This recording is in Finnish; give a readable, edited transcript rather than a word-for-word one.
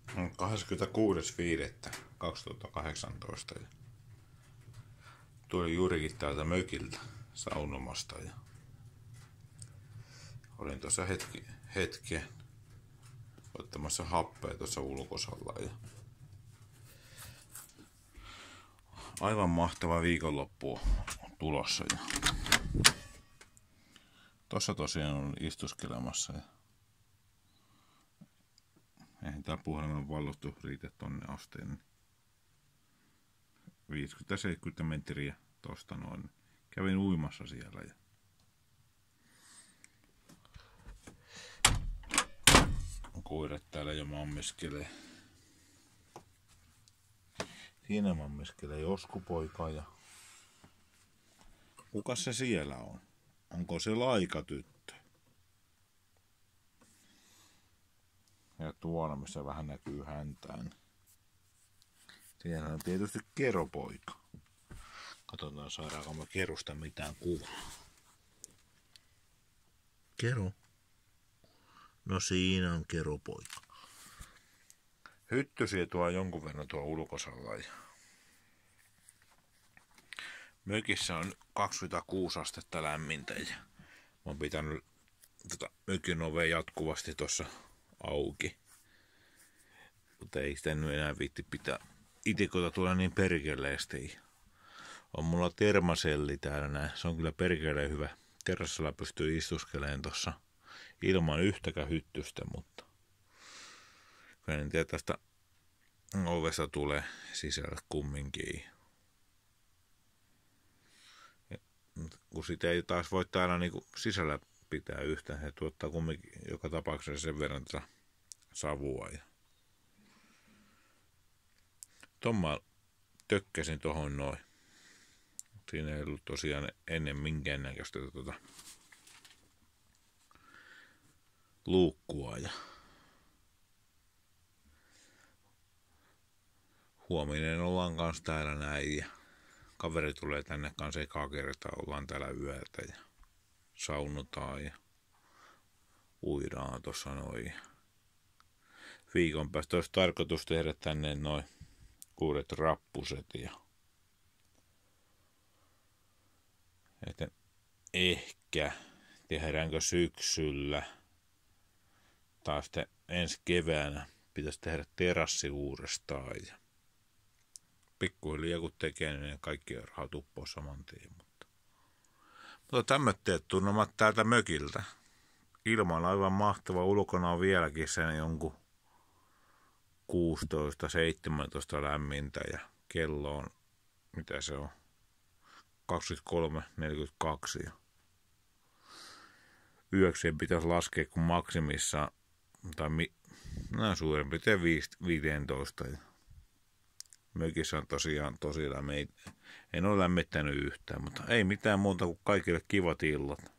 26.5.2018 tulin juurikin täältä mökiltä saunomasta ja olin tuossa hetken ottamassa happea tuossa ulkosalla ja aivan mahtava viikonloppu on tulossa ja tuossa tosiaan on istuskelemassa ja eihän tää puhelimen vallottu riitä tonne asti, niin 50-70 metriä tosta noin. Kävin uimassa siellä ja koirat täällä jo mammiskelee. Siinä mammiskelee Joskupoika ja kuka se siellä on? Onko se Laika-tyttö? Ja tuolla, missä vähän näkyy häntään. Siellä on tietysti Keropoika. Katsotaan, saadaanko me Kerusta mitään kuvaa. Kero? No siinä on Keropoika. Hyttysiä tuo jonkun verran tuo ulkosalla. Ja mökissä on 26 astetta lämmintä ja mä oon pitänyt mökin ovea jatkuvasti tuossa auki. Mutta ei sitä nyt enää viitti pitää itikoita tuolla niin perkeleesti. On mulla termaselli täällä näin. Se on kyllä perkeleen hyvä. Terassilla pystyy istuskeleen tuossa ilman yhtäkään hyttystä, mutta en tiedä, tästä ovesta tulee sisällä kumminkin. Ja, kun sitä ei taas voi täällä niinku sisällä pitää yhtään, se tuottaa kumminkin joka tapauksessa sen verran tätä savua. Ja ton mä tökkäsin tohon noin. Siinä ei ollut tosiaan ennen minkäännäköistä luukkua ja huominen ollaan kanssa täällä näin ja kaveri tulee tänne kanssa ekaa kertaa, ollaan täällä yötä ja saunotaan ja uidaan tossa noin. Viikon päästä olisi tarkoitus tehdä tänne noin 6 rappuset ja että ehkä tehdäänkö syksyllä tai sitten ensi keväänä pitäisi tehdä terassi uudestaan ja pikkuhiljaa kun tekee, niin kaikki rahat uppoo saman tien. Mutta tämmötteet tunnomat täältä mökiltä. Ilma on aivan mahtava. Ulkona on vieläkin sen jonkun 16-17 lämmintä ja kello on, mitä se on, 23.42 ja yökseen pitäisi laskea kun maksimissa tai suurin piirtein 15. Mökissä on tosiaan tosi lämmin. En ole lämmittänyt yhtään, mutta ei mitään muuta kuin kaikille kivat illat.